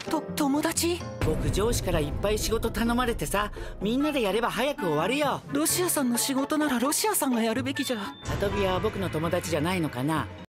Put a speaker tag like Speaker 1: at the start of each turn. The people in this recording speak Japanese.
Speaker 1: 友達？
Speaker 2: 僕上司からいっぱい仕事頼まれてさ、みんなでやれば早く終わるよ。
Speaker 1: ロシアさんの仕事ならロシアさんがやるべきじゃ。
Speaker 2: サトビアは僕の友達じゃないのかな。